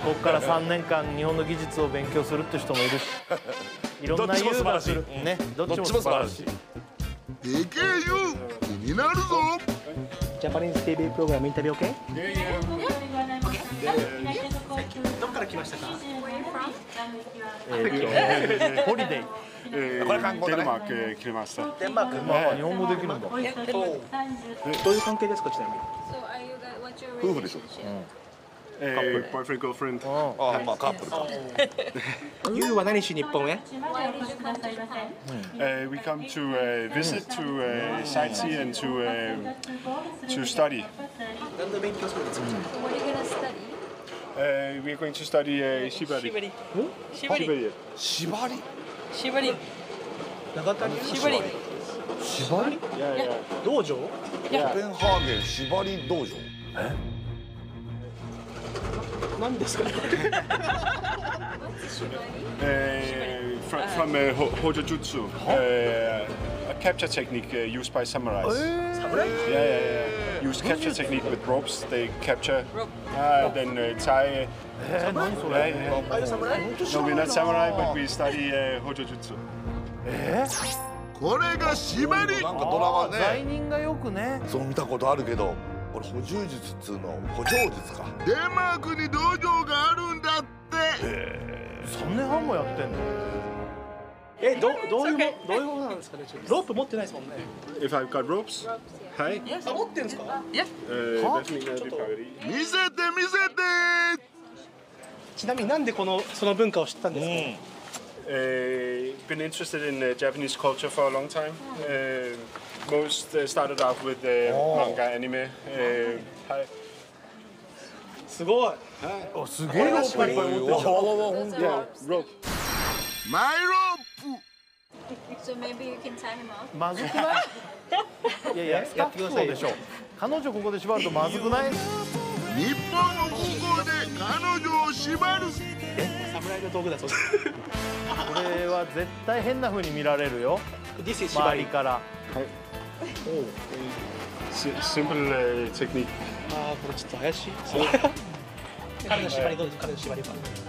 ここから3年間日本の技術を勉強するって人もいるし、いろんな優雅するね、どっちも素晴らしい。 でけえよ、気になるぞ。 ジャパニーズ TV プログラムインタビュー OK？ どこから来ましたか？ ホリデイ。 これ観光デンマーク来ました。 デンマーク。 まあ日本語できるんだ。 どういう関係ですか、ちなみに。 夫婦でしょ。 boyfriend girlfriend。 ああ、まあカップルか。 ユウは何しに日本へ？ We come to visit, to sightsee and to study. 何の勉強するんですか？ We are going to study Shibari. Shibari. 縛り。 縛り。 長谷縛り。 縛り？ Yeah, yeah. 道場？ コペンハーゲン縛り道場。 何ですか？ From Hojo Jutsu, a capture technique used by samurais. Yeah. Use capture technique with ropes. They capture, then tie. 何それ？ ああいう侍？ No, we're not samurai, but we study Hojo Jutsu. これが縛り。なんかドラマ罪ね。 人がよくね。 そう見たことあるけど、これ補充術っつうの補助術か。デンマークに道場があるんだって。 3年半もやってんの？ どういうものなんですかね。ロープ持ってないですもんね。 If I've got ropes, hi. あ、持ってんですか？ Definitely not the party. 見せて見せて。 ちなみになんでその文化を知ったんですか？ Been interested in Japanese culture for a long time. Most started out with manga, anime. Hi. すごい。 すげえロープいっぱい持ってるじゃん。 Yeah, rope. マイロープ。 So maybe you can tie him off. まずくない？いやいや、スタッフそうでしょ。彼女ここで縛るとまずくない？ 日本の高校で彼女を縛る。 侍の道具だそうです。 これは絶対変な風に見られるよ。 This is 縛り。 周りから。 Simple technique. ああ、これちょっと怪しい。彼の縛りどうですか？彼の縛りは。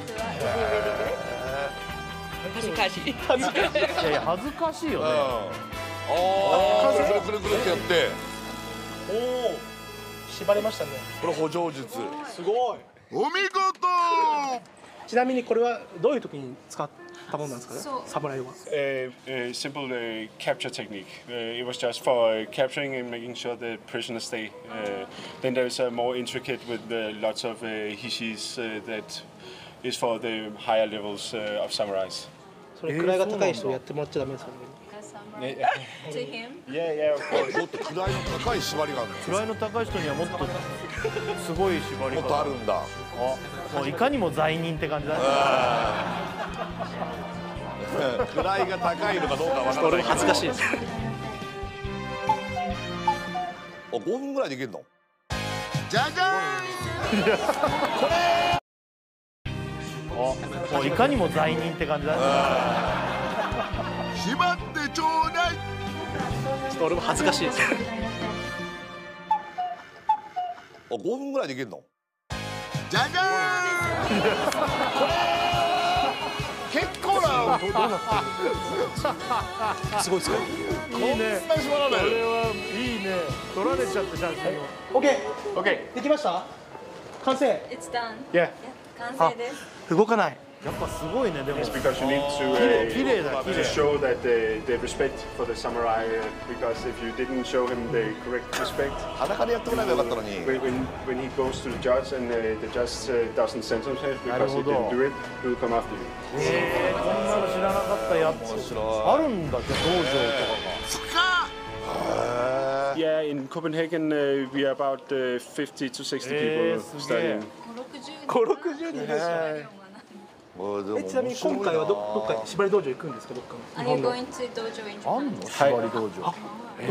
恥ずかしい。 いやいや恥ずかしいよね。 ああ、くるくるくるってやって。 おお。縛れましたね。 これ補助術。 すごい。 お見事。 ちなみにこれはどういう時に使ったものなんですかね？侍は。 Simple capture technique. It was just for capturing and making sure the prisoners stay. Then there's more intricate with lots of hishis that is for the higher levels of samurais. それ位が高い人やってもらっちゃダメですかね？ To him. Yeah, of course. もっと位の高い縛りがあるの。 位の高い人にはもっとすごい縛りもっとあ方。 るんだ。 もういかにも罪人って感じだね。 位が高いのかどうかわからないけど。 恥ずかしいです。 5分ぐらいでいけるの？じゃじゃもういかにも罪人って感じだね。 ーん。縛ってちょうだい。 ちょっと俺も恥ずかしいです。 5分ぐらいでいけるの？じゃじゃーん。結構な。 どうなってる？すごいですか？ いいね。 こんな縛られる。 これはいいね。撮られちゃって写真を。 オッケー。 Okay. できました？完成。 It's done. Yeah. 完成です。 動かない。 やっぱすごいね。でも It's because you need to 綺麗だ綺 to 麗。 show that the respect for the samurai. Because if you didn't show him the correct respect, 裸でやってもらえばよかったのに。 when he goes to the judge and the judge doesn't sentence him because he didn't do it, he will come after you. こんなの知らなかったやつ。あるんだって道場とか Yeah, in Copenhagen we are about 50 to 60 people studying. 5、60人です。ちなみに今回はどっか縛り道場行くんですか？どっか。 Are you going to dojo in が。あ Japan? んの縛り道場。 どこ？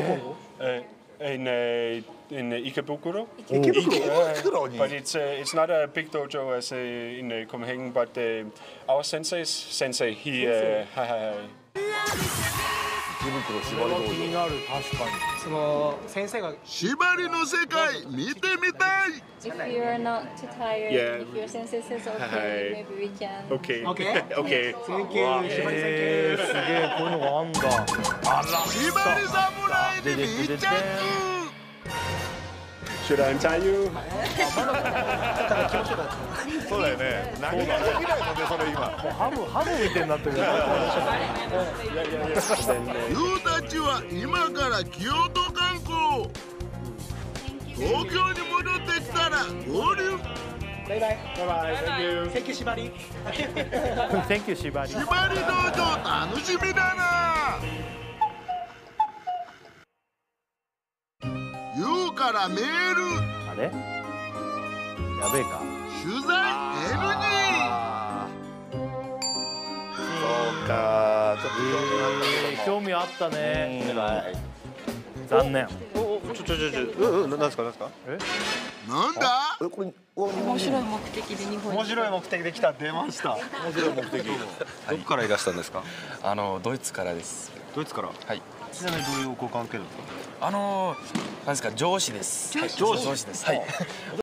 In Ikebukuro. 池袋。 袋に。 But it's not a big dojo as in Copenhagen, but our sensei, he 池袋縛これはり道場。 気になる、確かに。 その先生が縛りの世界見てみたい。 If you're not too tired, Yeah. if your sensei says okay, Hi. maybe we can. Okay. Okay. Okay. Thank you 縛りすげえ、こういうのがあんだ。あら、 縛り侍に密着。 Should I untie you? そうだよね。何ができないのねそれ今。 ハムみたいになってる。 ユウたちは今から京都観光。東京に戻ってきたら合流。 バイバイ Bye. Thank you. Thank you 縛り Thank you 縛り。 縛り道場楽しみだな。ユウからメール。 あれ？やべえか。 取材 NG。そうか。ちょっと興味あったね。 辛い。 残念。 なんですかなんですか？ なんだ？ これ面白い目的で日本に。 面白い目的で来た出ました。 面白い目的。 どこからいらしたんですか？ ドイツからです。 ドイツから。 はい。 ちなみにどういうご関係ですか？ なんですか、上司です。上司です。はい。